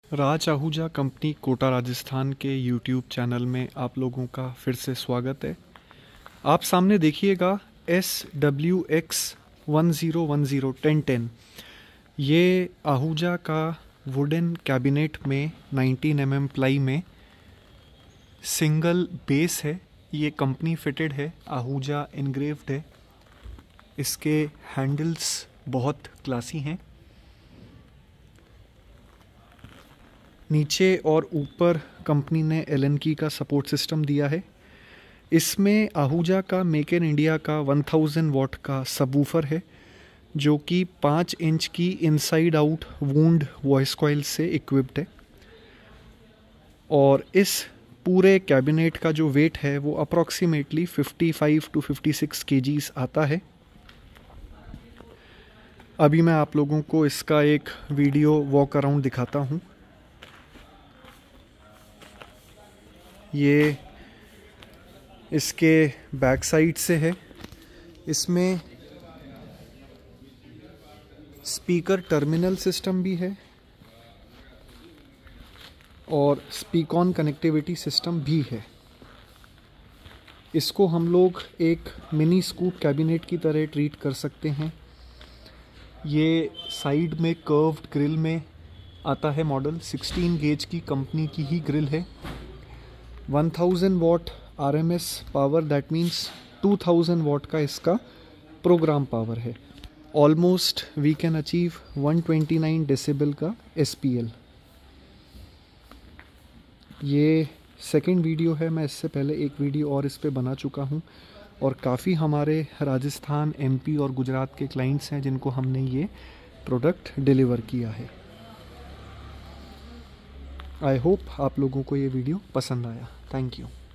राज Ahuja company Kota Rajasthan के YouTube channel में आप लोगों का फिर से स्वागत है। आप सामने देखिएगा SWX1010 ये आहूजा का वुडन कैबिनेट में 19 mm प्लाई में सिंगल बेस है। ये कंपनी फिटेड है, आहूजा इनग्रेव्ड है। इसके हैंडल्स बहुत क्लासी हैं। नीचे और ऊपर कंपनी ने एलन की का सपोर्ट सिस्टम दिया है। इसमें आहूजा का मेक इन इंडिया का 1000 वॉट का सबवूफर है, जो कि 5 इंच की inside out wound voice coil से इक्विप्ड है। और इस पूरे कैबिनेट का जो वेट है वो अप्रॉक्सीमेटली 55 to 56 kgs आता है। अभी मैं आप लोगों को इसका एक वीडियो वॉक अराउंड दिखाता हूँ। ये इसके बैक साइड से है। इसमें स्पीकर टर्मिनल सिस्टम भी है और स्पीक ऑन कनेक्टिविटी सिस्टम भी है। इसको हम लोग एक मिनी स्कूप कैबिनेट की तरह ट्रीट कर सकते हैं। ये साइड में कर्व्ड ग्रिल में आता है मॉडल। 16 गेज की कंपनी की ही ग्रिल है। 1000 watt RMS power, that means 2000 watt का इसका प्रोग्राम पावर है। Almost we can achieve 129 decibel का SPL। ये सेकंड वीडियो है। मैं इससे पहले एक वीडियो और इस पे बना चुका हूँ और काफ़ी हमारे राजस्थान, MP और गुजरात के क्लाइंट्स हैं जिनको हमने ये प्रोडक्ट डिलीवर किया है। आई होप आप लोगों को ये वीडियो पसंद आया। Thank you.